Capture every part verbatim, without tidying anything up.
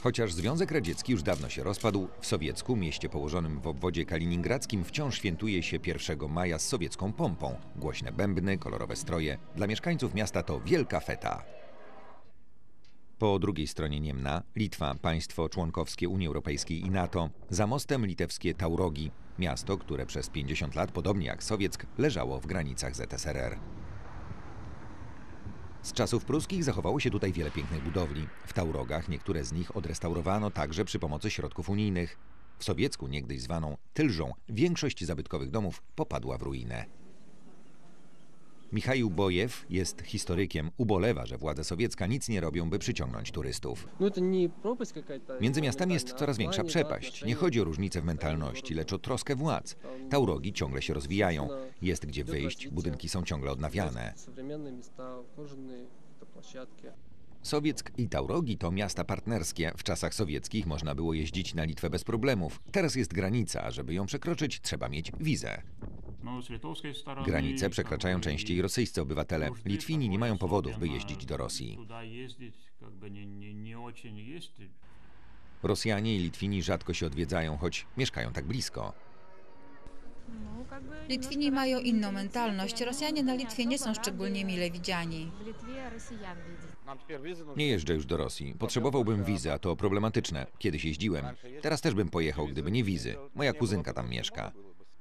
Chociaż Związek Radziecki już dawno się rozpadł, w Sowiecku, mieście położonym w obwodzie kaliningradzkim, wciąż świętuje się pierwszego maja z sowiecką pompą. Głośne bębny, kolorowe stroje. Dla mieszkańców miasta to wielka feta. Po drugiej stronie Niemna Litwa, państwo członkowskie Unii Europejskiej i NATO. Za mostem litewskie Taurogi, miasto, które przez pięćdziesiąt lat, podobnie jak Sowieck, leżało w granicach Z S R R. Z czasów pruskich zachowało się tutaj wiele pięknych budowli. W Taurogach niektóre z nich odrestaurowano także przy pomocy środków unijnych. W Sowiecku, niegdyś zwaną Tylżą, większość zabytkowych domów popadła w ruinę. Michał Bojew jest historykiem. Ubolewa, że władze sowiecka nic nie robią, by przyciągnąć turystów. Między miastami jest coraz większa przepaść. Nie chodzi o różnicę w mentalności, lecz o troskę władz. Taurogi ciągle się rozwijają. Jest gdzie wyjść, budynki są ciągle odnawiane. Sowieck i Taurogi to miasta partnerskie. W czasach sowieckich można było jeździć na Litwę bez problemów. Teraz jest granica, a żeby ją przekroczyć, trzeba mieć wizę. Granicę przekraczają częściej rosyjscy obywatele. Litwini nie mają powodów, by jeździć do Rosji. Rosjanie i Litwini rzadko się odwiedzają, choć mieszkają tak blisko. Litwini mają inną mentalność. Rosjanie na Litwie nie są szczególnie mile widziani. Nie jeżdżę już do Rosji. Potrzebowałbym wizy, a to problematyczne. Kiedyś jeździłem. Teraz też bym pojechał, gdyby nie wizy. Moja kuzynka tam mieszka.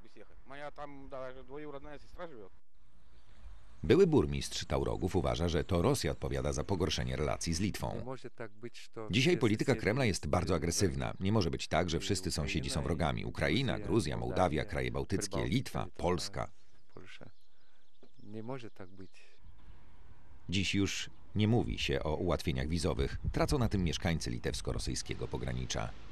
Były burmistrz Taurogów uważa, że to Rosja odpowiada za pogorszenie relacji z Litwą. Dzisiaj polityka Kremla jest bardzo agresywna. Nie może być tak, że wszyscy sąsiedzi są wrogami. Ukraina, Gruzja, Mołdawia, kraje bałtyckie, Litwa, Polska. Dziś już nie mówi się o ułatwieniach wizowych. Tracą na tym mieszkańcy litewsko-rosyjskiego pogranicza.